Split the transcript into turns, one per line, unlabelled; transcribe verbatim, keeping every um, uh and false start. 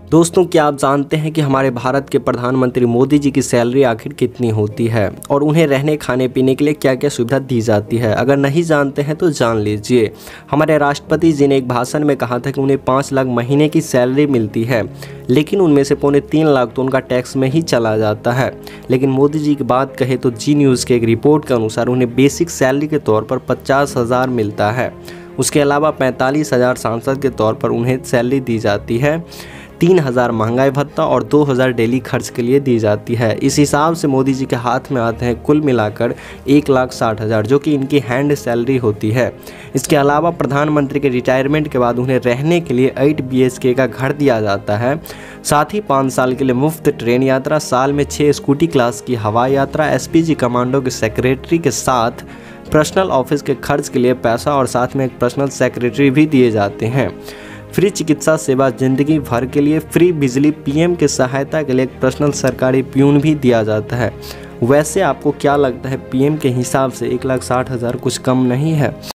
दोस्तों, क्या आप जानते हैं कि हमारे भारत के प्रधानमंत्री मोदी जी की सैलरी आखिर कितनी होती है और उन्हें रहने खाने पीने के लिए क्या क्या सुविधा दी जाती है? अगर नहीं जानते हैं तो जान लीजिए। हमारे राष्ट्रपति जी ने एक भाषण में कहा था कि उन्हें पाँच लाख महीने की सैलरी मिलती है, लेकिन उनमें से पौने तीन लाख तो उनका टैक्स में ही चला जाता है। लेकिन मोदी जी की बात कहे तो जी न्यूज़ के एक रिपोर्ट के अनुसार उन्हें बेसिक सैलरी के तौर पर पचास हज़ार मिलता है। उसके अलावा पैंतालीस हज़ार सांसद के तौर पर उन्हें सैलरी दी जाती है, तीन हज़ार महंगाई भत्ता और दो हज़ार डेली खर्च के लिए दी जाती है। इस हिसाब से मोदी जी के हाथ में आते हैं कुल मिलाकर एक लाख साठ हज़ार, जो कि इनकी हैंड सैलरी होती है। इसके अलावा प्रधानमंत्री के रिटायरमेंट के बाद उन्हें रहने के लिए आठ बी एच के का घर दिया जाता है। साथ ही पाँच साल के लिए मुफ्त ट्रेन यात्रा, साल में छः स्कूटी क्लास की हवाई यात्रा, एस पी जी कमांडो के सेक्रेटरी के साथ पर्सनल ऑफिस के खर्च के लिए पैसा और साथ में एक पर्सनल सेक्रेटरी भी दिए जाते हैं। फ्री चिकित्सा सेवा जिंदगी भर के लिए, फ्री बिजली, पीएम के सहायता के लिए एक पर्सनल सरकारी प्यून भी दिया जाता है। वैसे आपको क्या लगता है, पीएम के हिसाब से एक लाख साठ हज़ार कुछ कम नहीं है?